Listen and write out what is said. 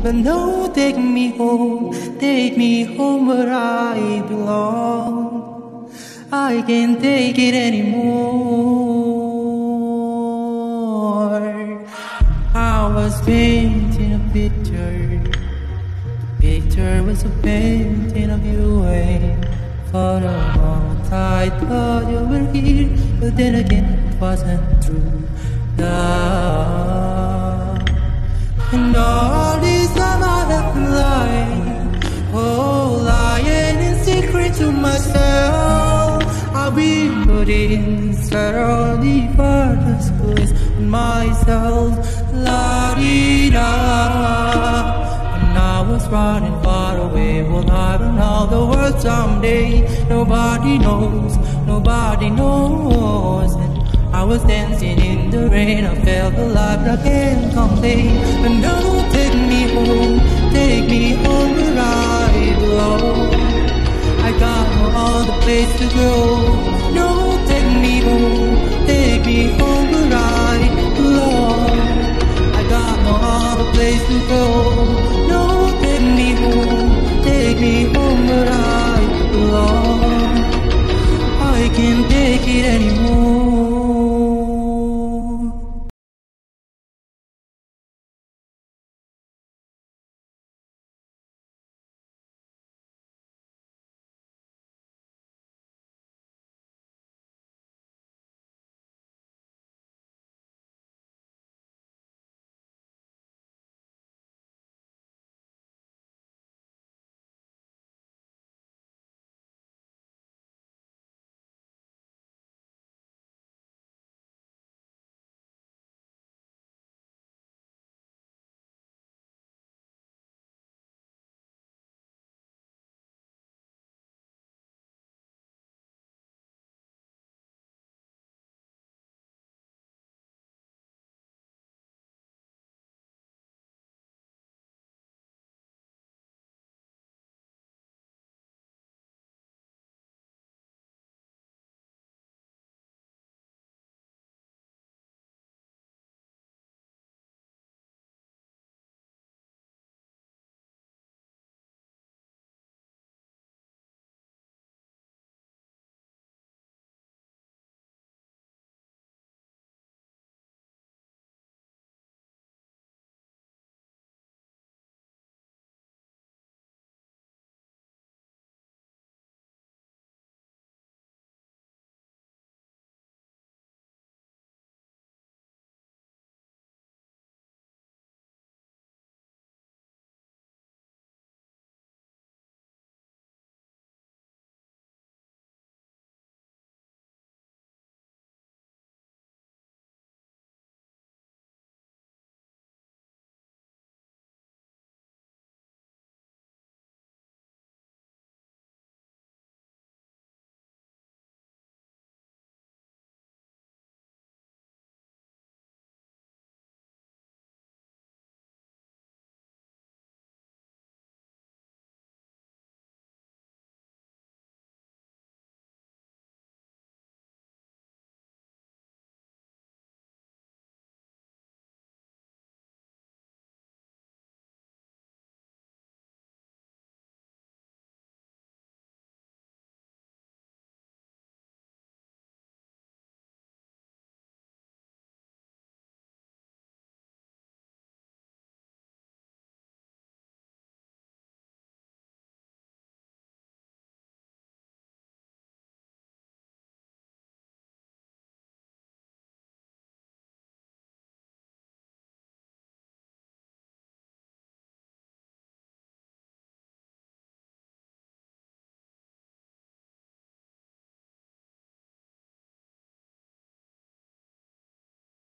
but no, take me home where I belong. I can't take it anymore. I was painting a picture. The picture was a painting of you waiting for a moment. I thought you were here, but then again it wasn't true. And all this time I have been lying, oh, lying in secret to myself. I've been putting thoroughly farthest place on myself. La-dee-da. And I was running far away, will I run all the world someday? Nobody knows, nobody knows. And I was dancing in the rain, I felt alive, but I can't complain. But no, take me home where I belong. I got no other place to go. No, take me home where I belong. I got no other place to go. No, take me home where I belong. I can't take it anymore.